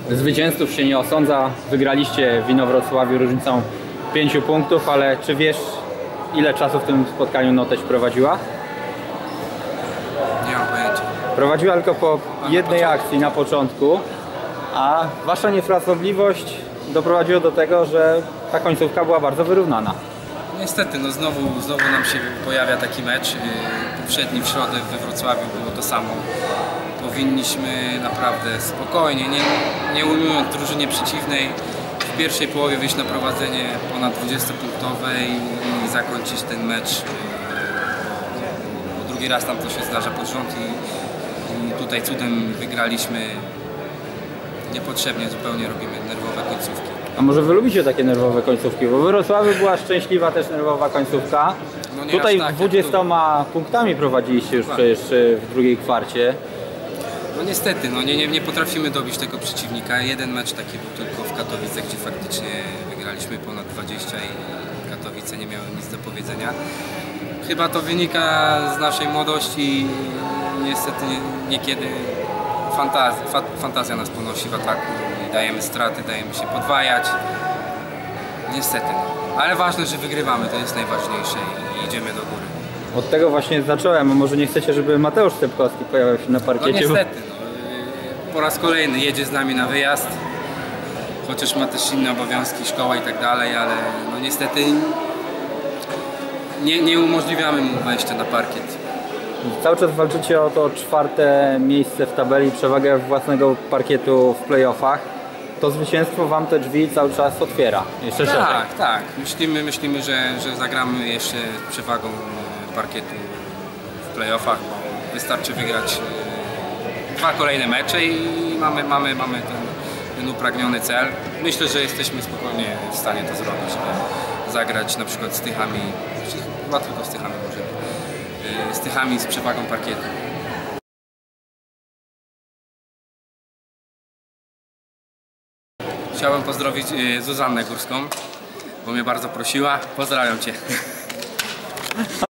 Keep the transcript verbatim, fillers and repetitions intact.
Zwycięzców się nie osądza. Wygraliście w Inowrocławiu różnicą pięciu punktów, ale czy wiesz, ile czasu w tym spotkaniu Noteć prowadziła? Nie mam pojęcia. Prowadziła tylko po jednej akcji na początku, a wasza niefrasobliwość doprowadziła do tego, że ta końcówka była bardzo wyrównana. Niestety, no znowu, znowu nam się pojawia taki mecz. Poprzedni w środę we Wrocławiu było to samo. Powinniśmy naprawdę spokojnie, nie, nie ujmując drużynie przeciwnej, w pierwszej połowie wyjść na prowadzenie ponad dwudziestopunktowe i, i zakończyć ten mecz. Bo drugi raz nam to się zdarza pod rząd i, i tutaj cudem wygraliśmy. Niepotrzebnie zupełnie robimy nerwowe końcówki. A może wy lubicie takie nerwowe końcówki? Bo w Wrocławiu była szczęśliwa też nerwowa końcówka. No Tutaj tak, dwudziestoma punktami prowadziliście już przecież w drugiej kwarcie. No niestety, no nie, nie, nie potrafimy dobić tego przeciwnika. Jeden mecz taki był tylko w Katowicach, gdzie faktycznie wygraliśmy ponad dwadzieścia i Katowice nie miały nic do powiedzenia. Chyba to wynika z naszej młodości i niestety niekiedy fantazja, fa, fantazja nas ponosi w ataku i dajemy straty, dajemy się podwajać. Niestety, no. Ale ważne, że wygrywamy, to jest najważniejsze i idziemy do góry. Od tego właśnie zacząłem, a może nie chcecie, żeby Mateusz Stepkowski pojawił się na parkiecie? No niestety, no, po raz kolejny jedzie z nami na wyjazd, chociaż ma też inne obowiązki, szkoła i tak dalej, ale no niestety nie, nie umożliwiamy mu wejścia na parkiet. Cały czas walczycie o to czwarte miejsce w tabeli, przewagę własnego parkietu w playoffach. To zwycięstwo wam te drzwi cały czas otwiera, jeszcze szerzej. Tak, tak. Myślimy, myślimy że, że zagramy jeszcze z przewagą parkietu w playoffach, bo wystarczy wygrać dwa kolejne mecze i mamy, mamy, mamy ten, ten upragniony cel. Myślę, że jesteśmy spokojnie w stanie to zrobić, żeby zagrać na przykład z Tychami, chyba tylko z Tychami możemy, z Tychami z przewagą parkietu. Chciałem pozdrowić Zuzannę Górską, bo mnie bardzo prosiła. Pozdrawiam Cię.